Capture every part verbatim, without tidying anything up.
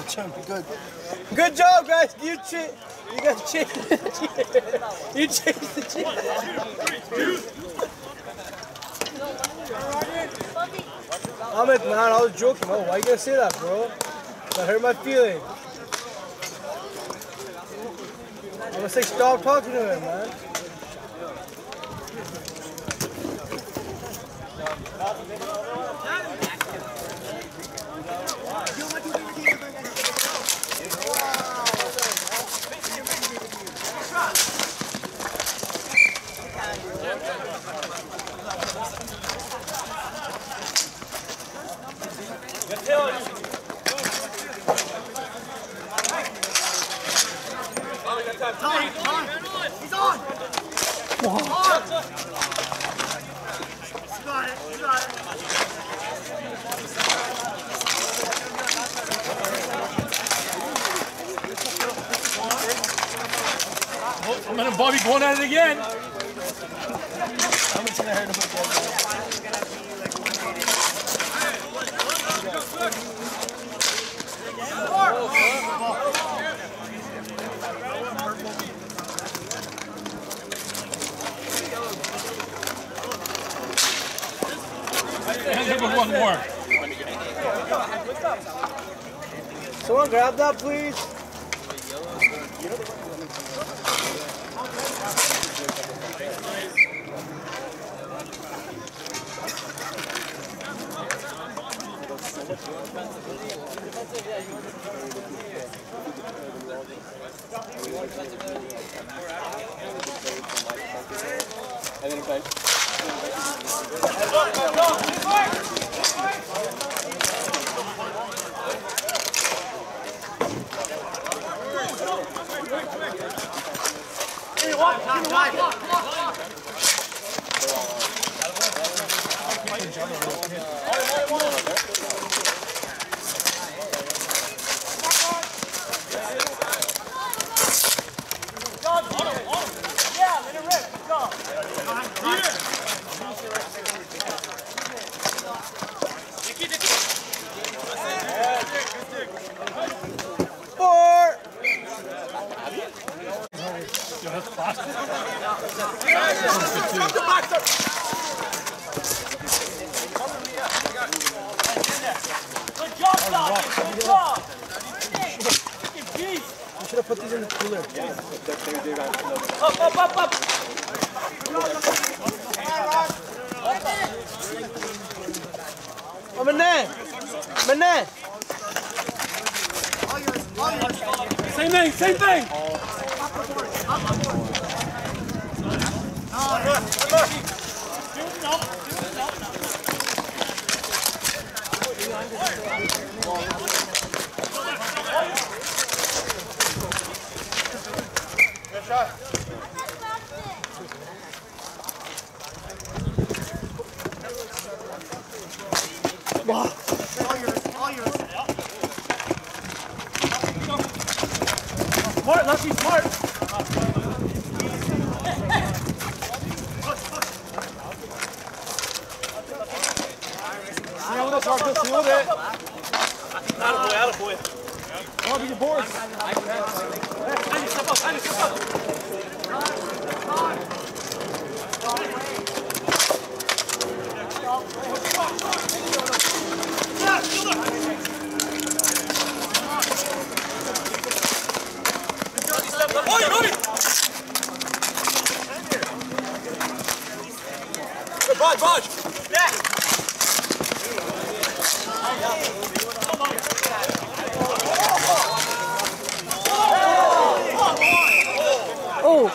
Good. Good job, guys. You ch You guys chased the chair. You chased the chair. Ahmed, man, I was joking. Oh, why you gonna say that, bro? That hurt my feelings. I'm gonna say stop talking to him, man. He's on! Wow. On. He's got it, he's got it. Oh, I'm gonna Bobby going at it again. I'm just gonna hurt him again. One more. Someone grab that, please. And then okay. You should have put these in the cooler. Up, up, up, up! Oh, Mané! Mané! Same thing, same thing! Good shot. Wow. All yours, all yours. Smart, Lucky, smart! See with us, Marcus, see with it! Attaboy, attaboy. Come on, be your boards! Step up, step up! Oi, Rudy! Good, Bodge, Bodge! Yeah! Oh!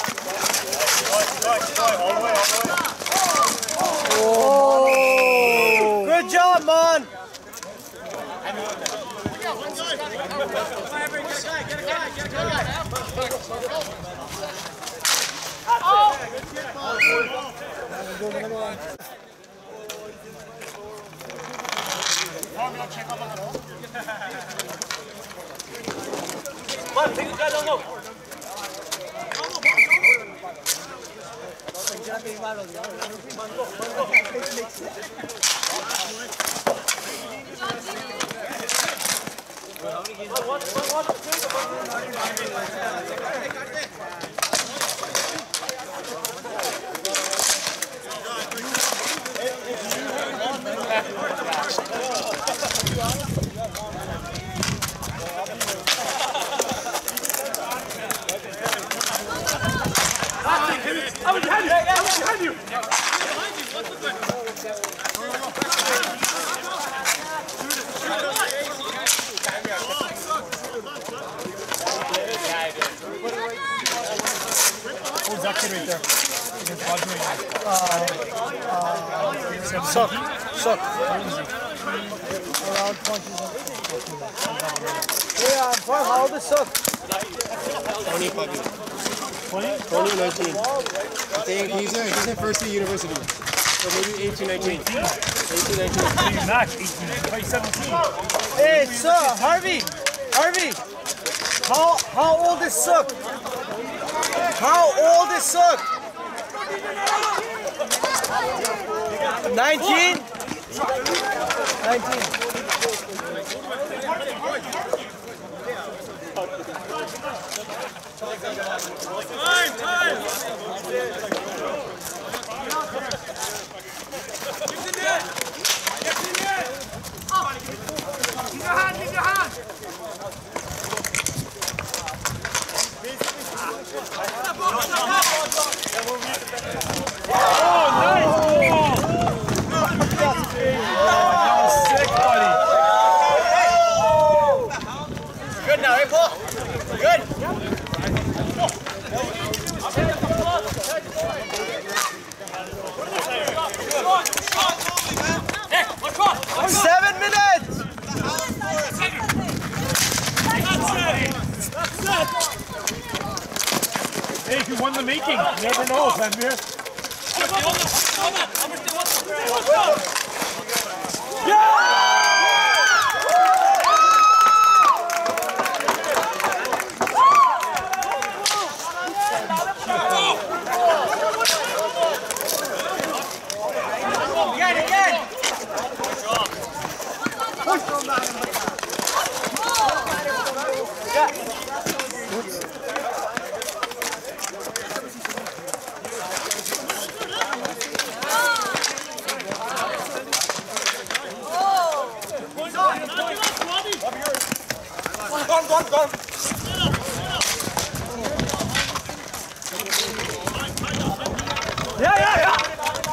Oh! Come on, take the guy down low. I was behind you! I was behind you! Who's that kid right there? Against Rodney. Uh, uh, suck. Suck. Around twenty. Yeah, how old is Suck? twenty fucking. twenty? twenty, nineteen. I think he's in, he's in first year university. So maybe eighteen, nineteen. eighteen, nineteen. He's not eighteen, he's seventeen. Hey, Suck, Harvey. Harvey. How how old is Suck? How old is Suck? nineteen? nineteen. Time, time! Get in there! Get in there! Keep your hand, keep your hand! Oh, nice ball! That was sick, buddy. Good now, hey, Paul. Good. Seven minutes. Hey, you won the making. You never know, Tanvir. Again, again. Gone, gone, gone! Yeah, yeah, yeah.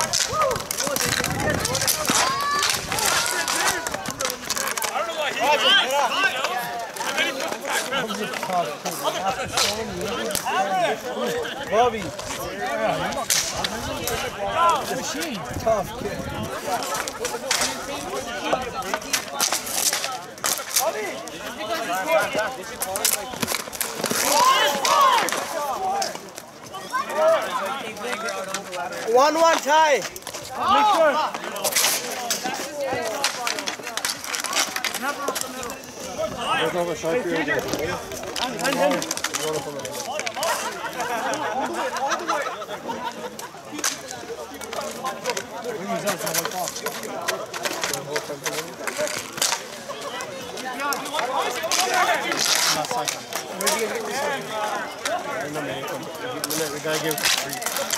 I don't know why he Bobby. Machine. Tough kid. One one tie. Make sure. There's no shot here. And, and, and. We gotta give it to three.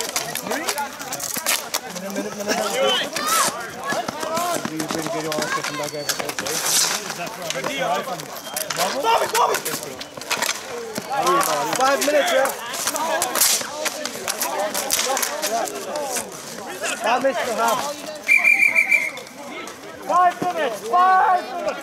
Minute, minute, minute. We really get all stuff from that guy for Bobby, Bobby! Five minutes, yeah. Five minutes and a half. Five minutes! Five minutes!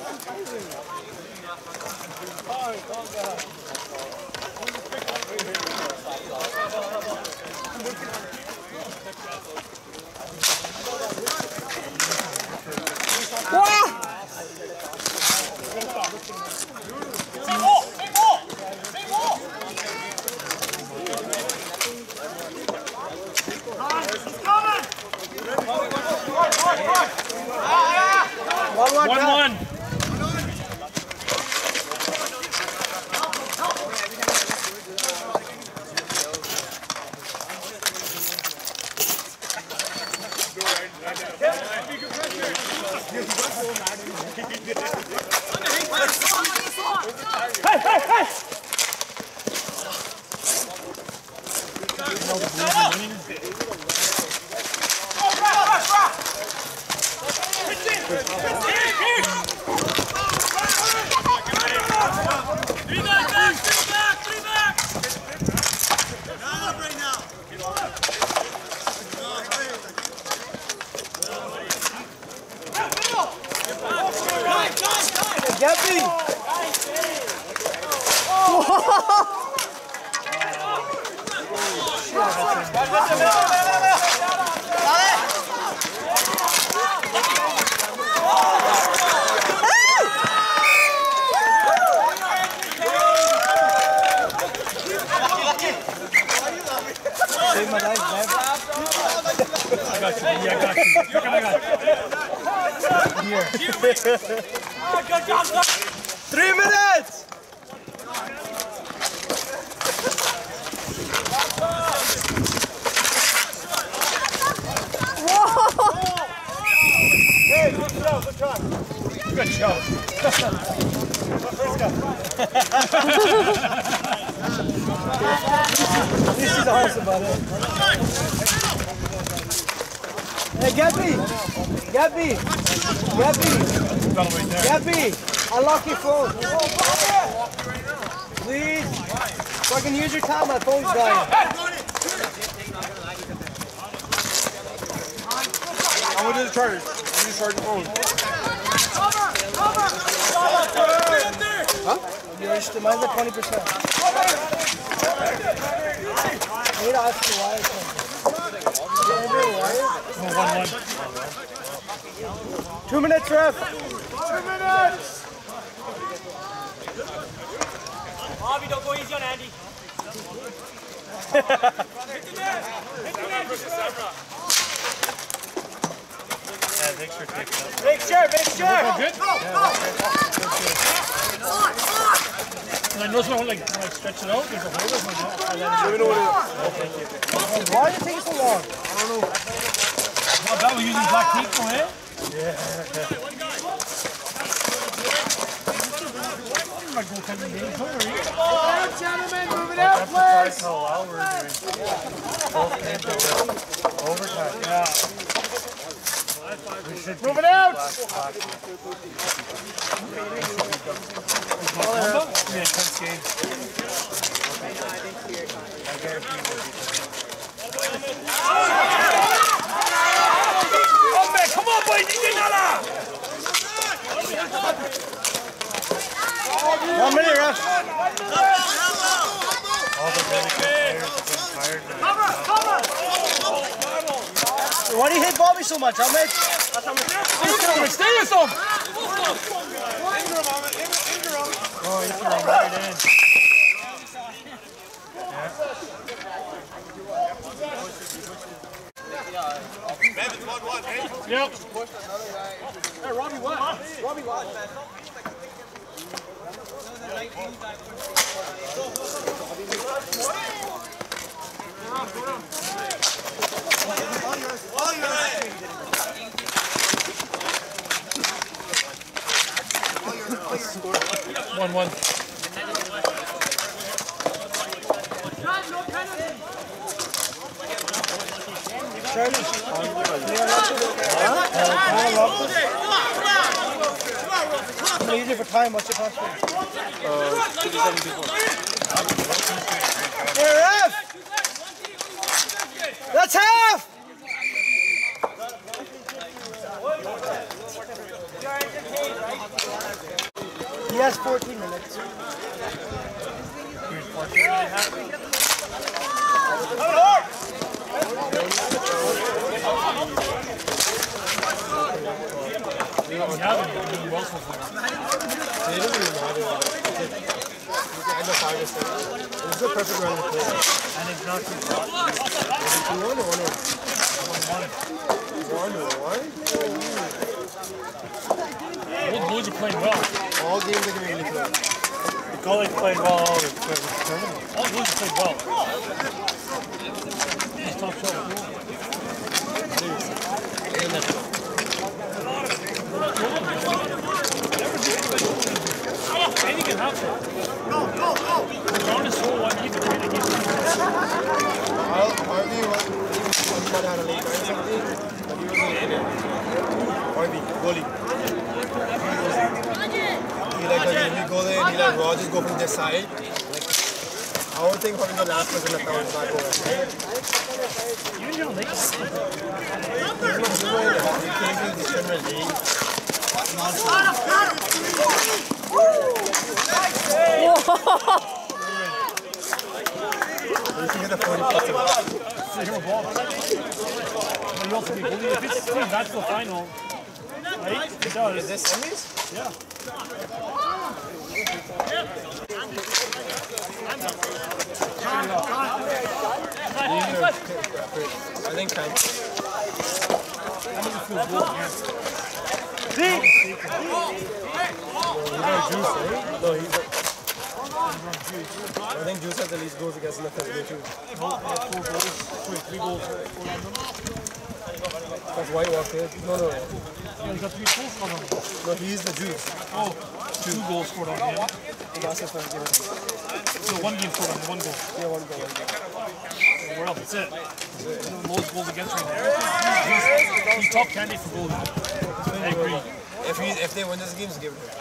Hey, hey, hey! Three back, back, three back, three back! Now, right now! Get me! Save my life, man. I got you, yeah, I got you. Look at that. Three minutes! Hey, good show, good shot. Good show. At least he's honest about it. Hey, Gabby! Gabby! Gabby! Gabby! Unlock your phone. Please. So I can use your time, my phone's dying. I'm gonna do the chargers. I'm gonna do charge the phone. Huh? You're just, mine's at twenty percent. I need to ask you why. Two minutes, ref. Two minutes! Bobby, don't go easy on Andy. Hit the net! Hit the net! Yeah, make sure take it up. Make sure, make sure. Good? Go, go! And I know someone like, when I stretch it out, there's a hole in my mouth. Let me know what it is. Why did it take so long? I don't know. How bad we're using black tape for it? Yeah. My goaltending game. Who are you? All right, gentlemen, move it out, please! While we're doing overtime. Yeah. We should Move it out! Yeah, tense game. Oh man, come on, boys! One minute, ref. All the really good players have been tired. Cover, cover! Why do you hate Bobby so much, Ahmed? Stay with them! Oh, you threw him right in. Yep. Hey, Robbie, what? Robbie, what? One, one. Charlie. I'm gonna use it for time. What's your password? Uh, fifty-seven people. Hey, ref! That's half! He has fourteen minutes. Yeah, they're doing well so far. It doesn't even matter. I know five or six. It's a perfect round to play. And it's not too hot. Two one or one one? One, one. One one? Both Blues are playing well. All games are going to be into it. The goalies played well all the tournament. All Blues played well. It's top show. Assad had a late night or something, but he wasn't in it. Or the goalie. He like, like when we go there and he like raw just go from this side. Like, I would think probably the last person that comes back over. Even your legs. He came to the Premier League. You can get a forty plus. It's a hero ball. But you also be bullied. If it's team, that's the final. Right? It does. Is this semis? Yeah. I think time. See? Juice, right? No, he's like... I think Juice has the least goals against in the first game too. No, four goals. Sorry, three goals. Four on them. That's White walked in. No, no. Yeah, he got three goals on them. No, he's the Juice. Oh, two goals scored on him. That's his first game. So one game scored on him, one goal. Yeah, one goal. One goal. Where else? That's it. Most goals against right now. He's top candidate for goals. I agree. If he, if they win this game, give it to him.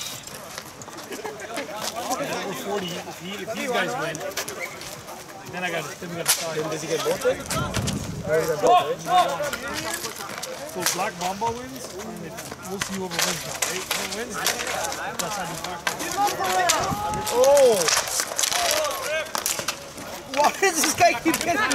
Over forty. If, he, if these guys win, then I got to then we got to start. Then does he get both then? Or does he get both, right? So Black Mamba wins, and it, we'll see whoever wins now, right? Whoever wins, that's how you back. Oh! Why does this guy keep getting me?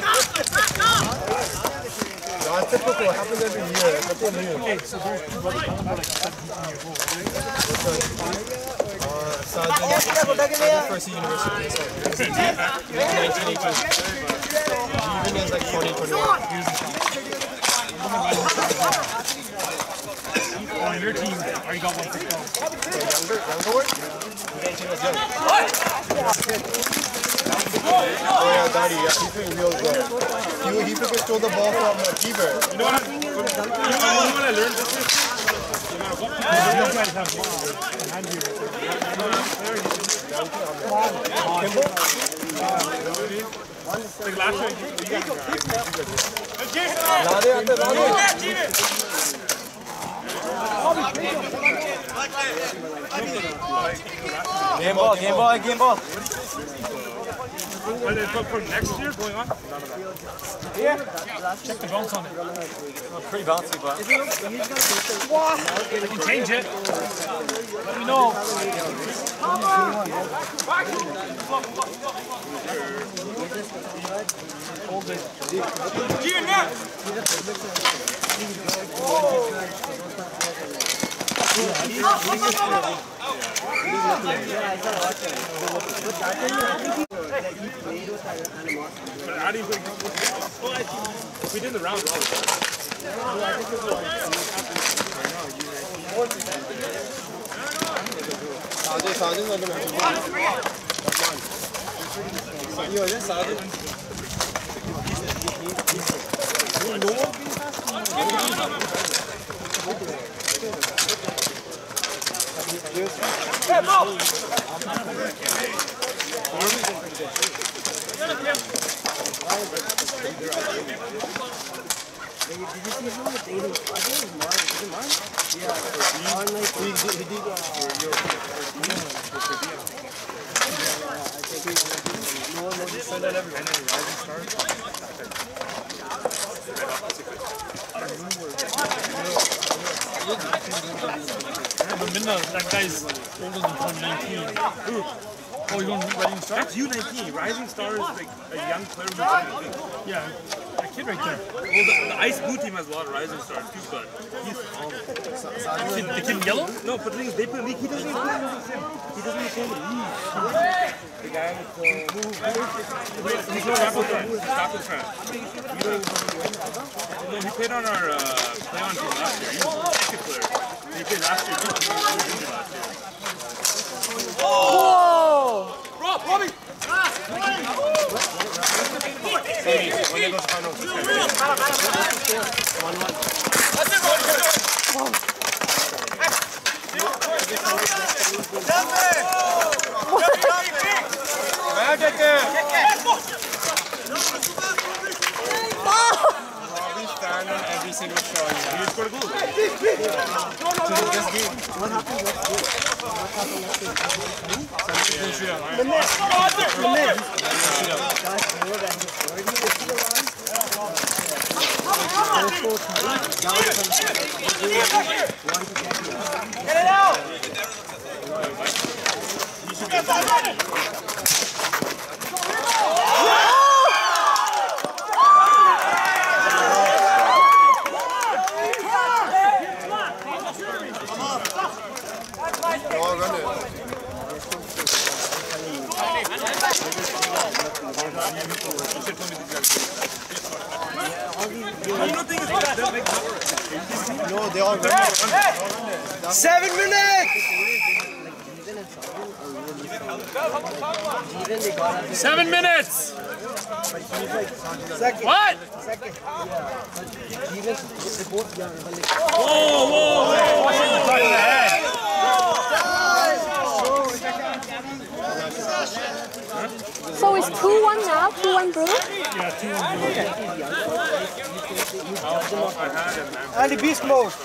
That's typical. It happens every year. That's what new. Okay, so those two brothers come about like seventeen years old, right? Uh, Sergeant, first year university. nineteen eighteen. Even as like twenty, twenty-one. On your team, or you got one for twelve? Younger, younger one? nineteen was young. Oh yeah, Daddy, yeah, he's doing real good. He, he freaking stole the ball from a keeper. You know what I, you know what I learned this week? You guys have one hand here. Like last week, you guys were Lade aate, lade. Game ball, game ball, game ball. Are they for next year going on? Yeah. Check the bounce on it. Pretty bouncy, but. I can change it. Let me know. Hold it. But how do you think? We did the round all the time. Sergeant, Sergeant, I'm gonna have to go. Yo, just Sergeant. That guy's older than twenty nineteen. Oh, you're going to Rising Stars? That's U nineteen. Rising Stars is like a young player who's nineteen. Yeah, that kid right there. Well, the, the Ice Blue team has a lot of Rising Stars too, but he's phenomenal. The kid, the kid in yellow? No, but the thing is, they play league. He doesn't even play in the league. He doesn't even play in the league. The guy with the... He's no Raptors fan. He's a Raptors fan. No, he played on our uh, play-on team last year. He was a second player. He played last year too. He was injured last year. Whoa! Rob, Robbie! Semis, when they go to finals. one one. Magic! single shot. You just scored a goal. So this game, what happened next game? What happened next game? Don't shoot out. The net. The net. Guys, more than his already Get it out. You should be able to do it. No, they all run. Seven minutes. Seven minutes! Second. What? Second. Whoa, whoa, whoa! Watch him touch the head. So it's two one now, two one blue? Yeah, two one blue. And the beast mode.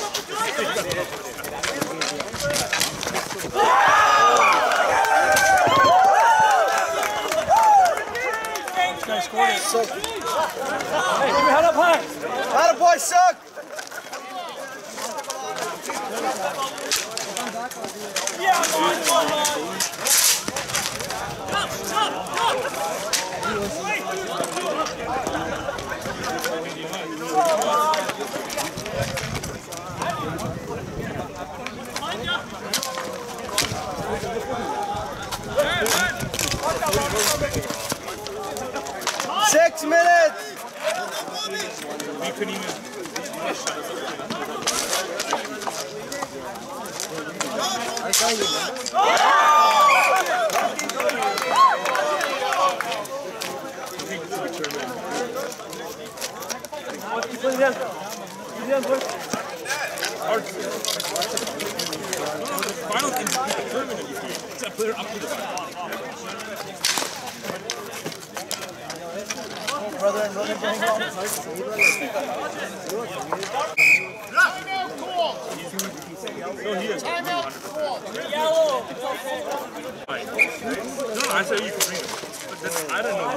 This guy scored it. Suck. Hey, give me head up high. Atta boy, suck. Yeah, come on, come on. Six minutes. We couldn't even. Final in the tournament, it's a player up to the final. Brother and brother going on. No, he is. Yellow. No, I said you could bring him. But then I don't know.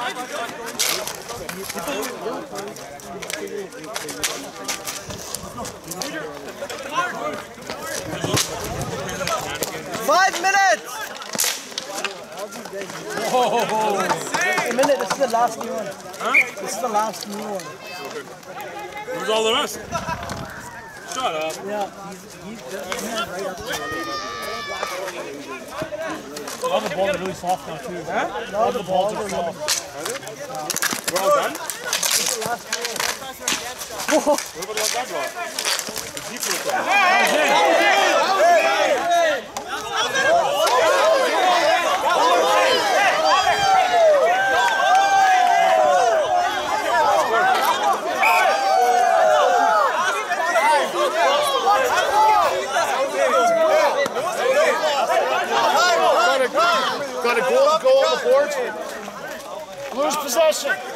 Five minutes. Whoa. A minute. This is the last new one. Huh? This is the last new one. Where's all the rest? Shut up. Yeah, he's he's just right up there. All the balls are really soft now too. Huh? All the balls are soft. We're all done? This is the last new one. What about that block? The deeper one. Got a goal, goal on the board. Lose possession. It's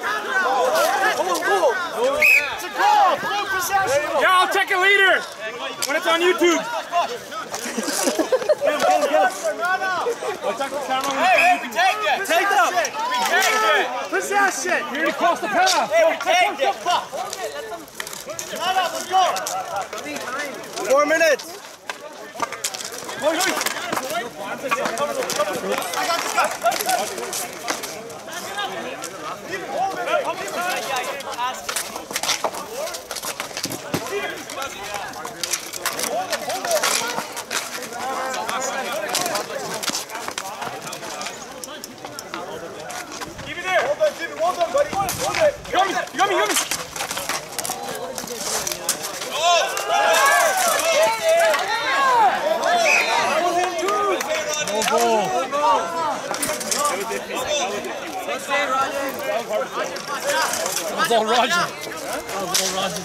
a goal. Blue possession. Yeah, I'll check a leader when it's on YouTube. Get him, get him, get him. I'll check the camera when Hey, it's on we take it. Take them. We take it. Possession. You're gonna cross the path. Hey, we take it. Let's go. Four minutes. Go, go. Keep it there. Hold on, keep it. Hold on, buddy. Hold it. You got me, you got me, you got me. No goal. That was all Roger. That was all Roger.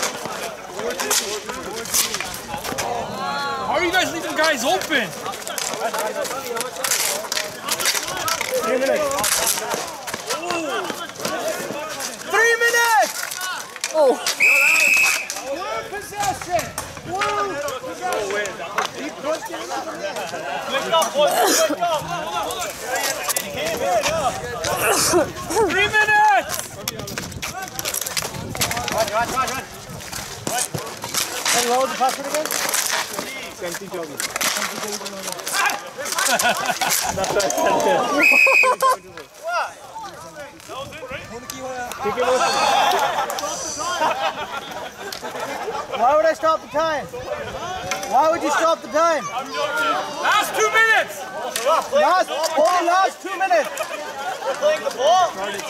How are you guys leaving guys open? Three minutes. Three minutes! Oh. One possession! One possession! Click up, boys! Click up! Three minutes! Run, run, run, run! Can you hold the password again? Empty jogging. Why would I stop the time? Why would you stop the time? Last two minutes! Last, only last two minutes. We're playing the ball.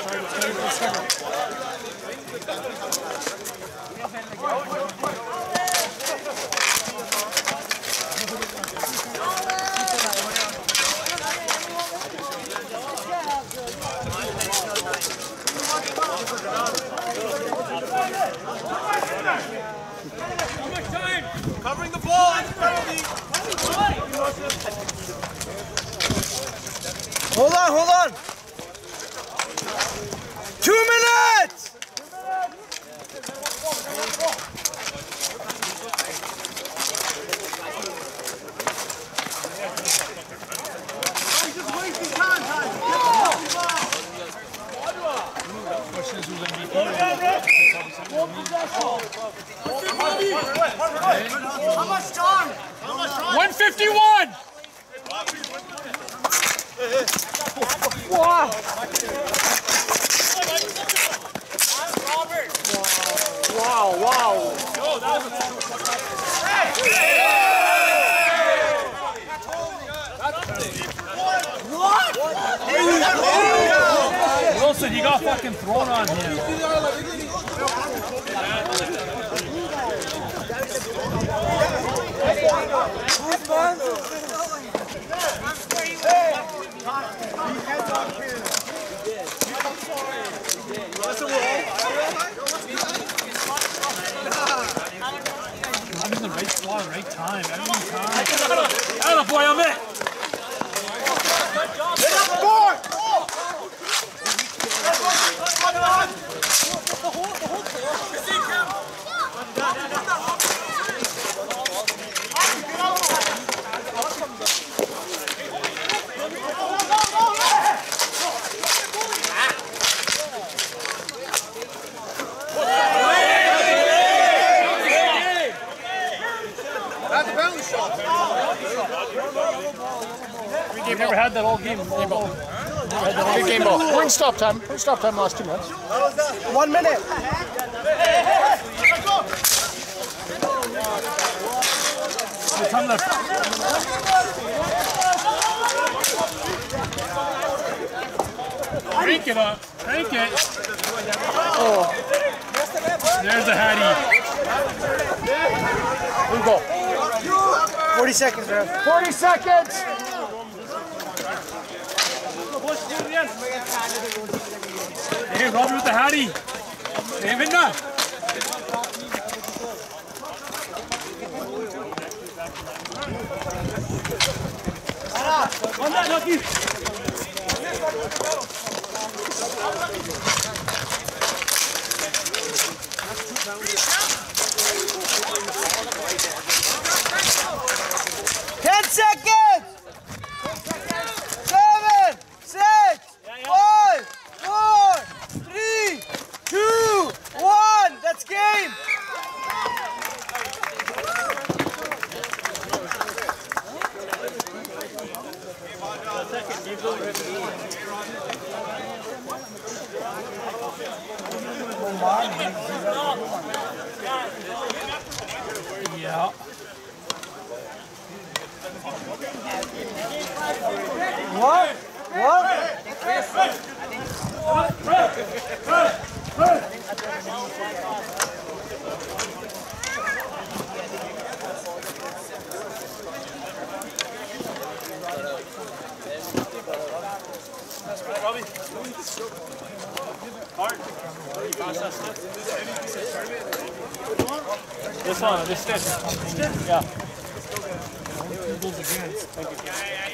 Covering the ball! Hold on, hold on. Two minutes! How much time? one fifty-one! Wow. Wow, wow. Wilson, he got fucking thrown on him. I'm in the right spot, right time, every time. Atta boy, I'm it! We never had that all game. Game ball. Good game ball. We're in stop time. We're in stop time last two minutes. One minute. The time left. Crank it up. Crank it. Oh. There's the Hattie. Good goal. Forty seconds, bro. Forty seconds. Hey, Robbie with the Hattie. David, now. On that, Lucky. Ten seconds! Seven, six, five, four, three, two, one. That's game. Yeah. What? What? This one, this stick. Yeah. goals against.